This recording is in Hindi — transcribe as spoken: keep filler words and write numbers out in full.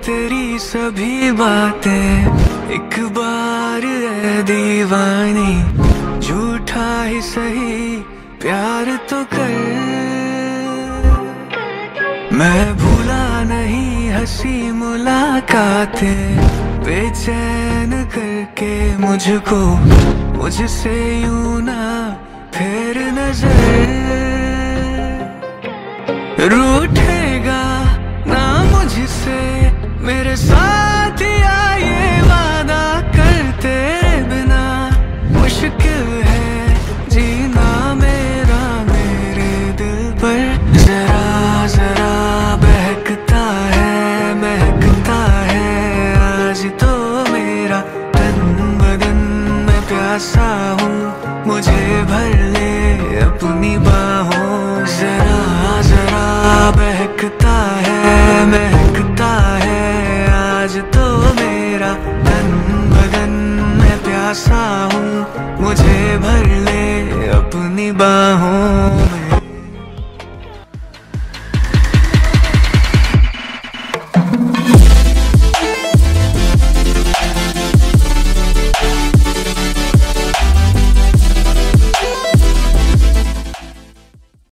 तेरी सभी बातें एक बार है दीवानी, झूठा ही सही प्यार तो कर। मैं भूला नहीं हंसी मुलाकातें, बेचैन करके मुझको मुझसे यूं ना फेर नजर। रूठेगा ना मुझसे मेरे साथ या ये वादा कर, तेरे बिना मुश्किल है जीना मेरा मेरे दिल पर। जरा जरा बहकता है महकता है आज तो मेरा तन बदन, मैं प्यासा हूँ मुझे भर ले अपनी बाहों। जरा जरा बहकता है महकता है आज तो मेरा तन बदन, मैं प्यासा हूँ मुझे भर ले अपनी बाहों।